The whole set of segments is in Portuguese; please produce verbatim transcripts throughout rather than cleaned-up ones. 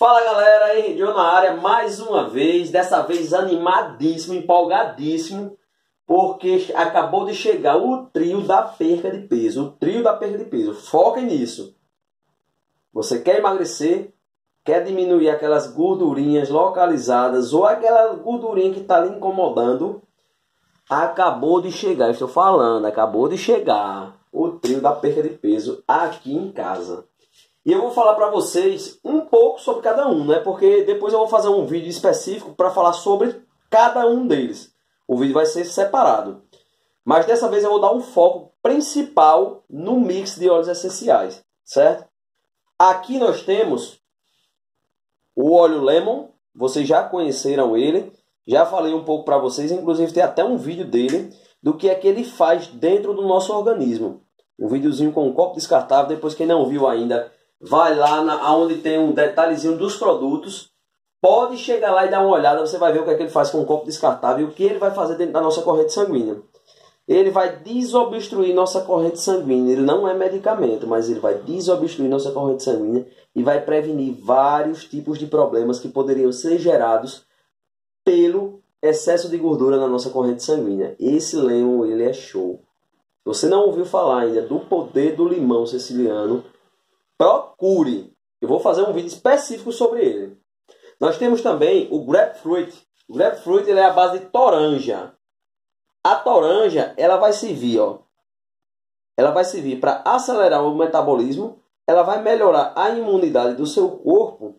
Fala galera, Henrique na área mais uma vez, dessa vez animadíssimo, empolgadíssimo, porque acabou de chegar o trio da perca de peso, o trio da perca de peso, foquem nisso. Você quer emagrecer, quer diminuir aquelas gordurinhas localizadas ou aquela gordurinha que está lhe incomodando, acabou de chegar, eu estou falando, acabou de chegar o trio da perca de peso aqui em casa. E eu vou falar para vocês um pouco sobre cada um, né? Porque depois eu vou fazer um vídeo específico para falar sobre cada um deles. O vídeo vai ser separado. Mas dessa vez eu vou dar um foco principal no mix de óleos essenciais, certo? Aqui nós temos o óleo Lemon, vocês já conheceram ele. Já falei um pouco para vocês, inclusive tem até um vídeo dele, do que é que ele faz dentro do nosso organismo. Um videozinho com um copo descartável, depois quem não viu ainda, vai lá na, onde tem um detalhezinho dos produtos. Pode chegar lá e dar uma olhada, você vai ver o que é que ele faz com um copo descartável e o que ele vai fazer dentro da nossa corrente sanguínea. Ele vai desobstruir nossa corrente sanguínea. Ele não é medicamento, mas ele vai desobstruir nossa corrente sanguínea e vai prevenir vários tipos de problemas que poderiam ser gerados pelo excesso de gordura na nossa corrente sanguínea. Esse lemon, ele é show. Você não ouviu falar ainda do poder do limão siciliano? Procure. Eu vou fazer um vídeo específico sobre ele. Nós temos também o grapefruit. O grapefruit ele é a base de toranja. A toranja, ela vai servir, ó. Ela vai servir para acelerar o metabolismo, ela vai melhorar a imunidade do seu corpo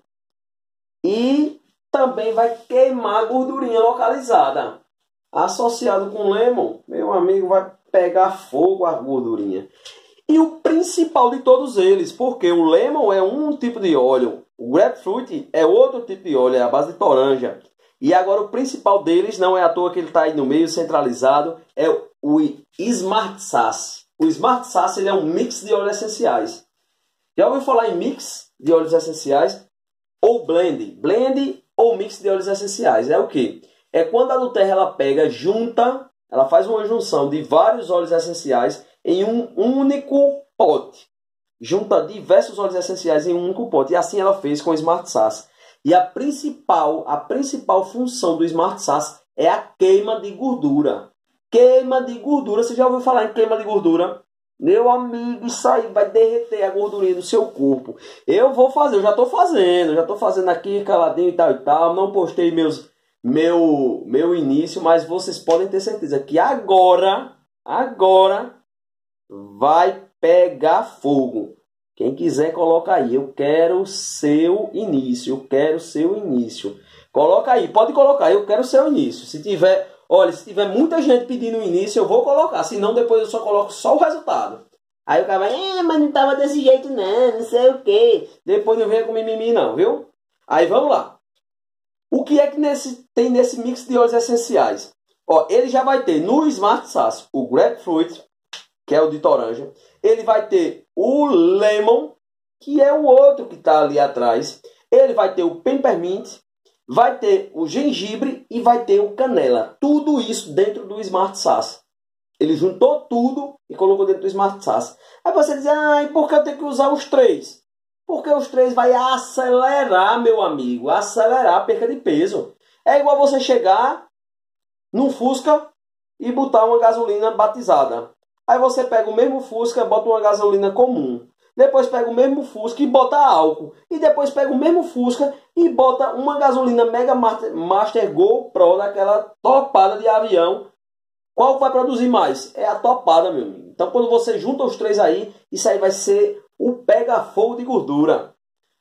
e também vai queimar a gordurinha localizada. Associado com lemon, meu amigo, vai pegar fogo a gordurinha. E o principal de todos eles, porque o lemon é um tipo de óleo, o grapefruit é outro tipo de óleo, é a base de toranja. E agora o principal deles, não é à toa que ele está aí no meio centralizado, é o Smart Sass. O Smart Sass ele é um mix de óleos essenciais. Já ouviu falar em mix de óleos essenciais? Ou blend? Blend ou mix de óleos essenciais. É o que? É quando a Nutella ela pega, junta, ela faz uma junção de vários óleos essenciais em um único pote. Junta diversos óleos essenciais em um único pote. E assim ela fez com o Smart Sass. E a principal, a principal função do Smart Sass é a queima de gordura. Queima de gordura. Você já ouviu falar em queima de gordura? Meu amigo, isso aí vai derreter a gordurinha do seu corpo. Eu vou fazer, eu já estou fazendo. Já estou fazendo aqui caladinho e tal e tal. Não postei meus, meu, meu início, mas vocês podem ter certeza que agora, agora vai pegar fogo. Quem quiser, coloca aí. Eu quero seu início. Eu quero seu início. Coloca aí. Pode colocar. Eu quero seu início. Se tiver... Olha, se tiver muita gente pedindo o início, eu vou colocar. Senão, depois eu só coloco só o resultado. Aí o cara vai... É, mas não tava desse jeito não. Não sei o quê. Depois não venha com mimimi não, viu? Aí vamos lá. O que é que nesse, tem nesse mix de óleos essenciais? Ó, ele já vai ter no Smart Sass o grapefruit, que é o de toranja. Ele vai ter o lemon, que é o outro que está ali atrás. Ele vai ter o peppermint, vai ter o gengibre e vai ter o canela. Tudo isso dentro do Smart Sass. Ele juntou tudo e colocou dentro do Smart Sass. Aí você diz, ah, e por que eu tenho que usar os três? Porque os três vai acelerar, meu amigo, acelerar a perca de peso. É igual você chegar num Fusca e botar uma gasolina batizada. Aí você pega o mesmo Fusca e bota uma gasolina comum. Depois pega o mesmo Fusca e bota álcool. E depois pega o mesmo Fusca e bota uma gasolina Mega Master Go Pro daquela topada de avião. Qual vai produzir mais? É a topada, meu amigo. Então quando você junta os três aí, isso aí vai ser o pega-fogo de gordura.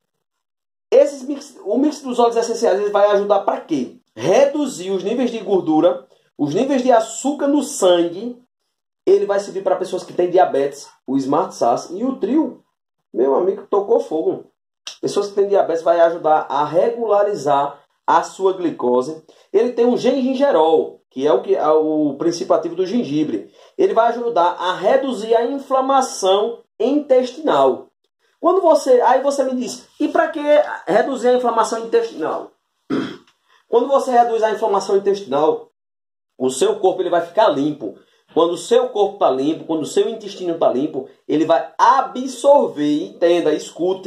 Esses mix, o mix dos óleos essenciais ele vai ajudar para quê? Reduzir os níveis de gordura, os níveis de açúcar no sangue. Ele vai servir para pessoas que têm diabetes, o Smart Sass e o trio. Meu amigo, tocou fogo. Pessoas que têm diabetes vai ajudar a regularizar a sua glicose. Ele tem um gingerol, que é o, que é o princípio ativo do gengibre. Ele vai ajudar a reduzir a inflamação intestinal. Quando você, aí você me diz, e para que reduzir a inflamação intestinal? Quando você reduz a inflamação intestinal, o seu corpo ele vai ficar limpo. Quando o seu corpo está limpo, quando o seu intestino está limpo, ele vai absorver, entenda, escute,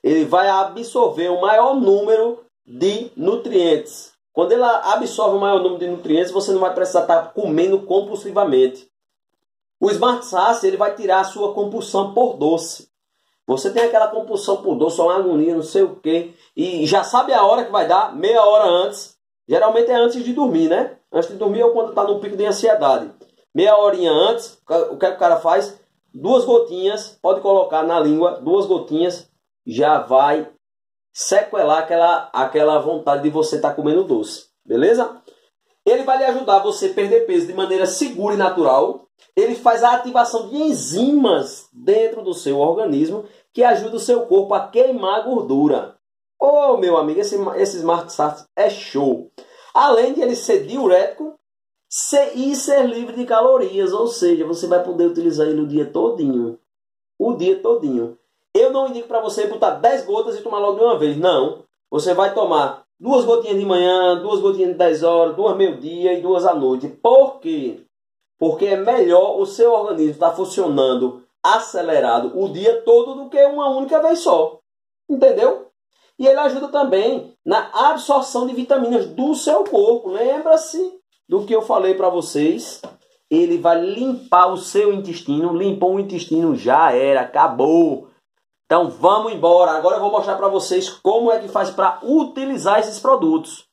ele vai absorver o maior número de nutrientes. Quando ele absorve o maior número de nutrientes, você não vai precisar estar comendo compulsivamente. O Smart Saci, ele vai tirar a sua compulsão por doce. Você tem aquela compulsão por doce, uma agonia, não sei o quê, e já sabe a hora que vai dar, meia hora antes. Geralmente é antes de dormir, né? Antes de dormir ou quando está no pico de ansiedade. Meia horinha antes, o que, é que o cara faz? Duas gotinhas, pode colocar na língua, duas gotinhas, já vai sequelar aquela, aquela vontade de você estar tá comendo doce. Beleza? Ele vai lhe ajudar você a perder peso de maneira segura e natural. Ele faz a ativação de enzimas dentro do seu organismo que ajuda o seu corpo a queimar gordura. Ô, oh, meu amigo, esse, esse Smart Saci é show. Além de ele ser diurético ser, e ser livre de calorias, ou seja, você vai poder utilizar ele o dia todinho. O dia todinho. Eu não indico para você botar dez gotas e tomar logo de uma vez. Não. Você vai tomar duas gotinhas de manhã, duas gotinhas de dez horas, duas meio-dia e duas à noite. Por quê? Porque é melhor o seu organismo estar funcionando acelerado o dia todo do que uma única vez só. Entendeu? E ele ajuda também na absorção de vitaminas do seu corpo. Lembra-se do que eu falei para vocês? Ele vai limpar o seu intestino. Limpou o intestino, já era, acabou. Então vamos embora. Agora eu vou mostrar para vocês como é que faz para utilizar esses produtos.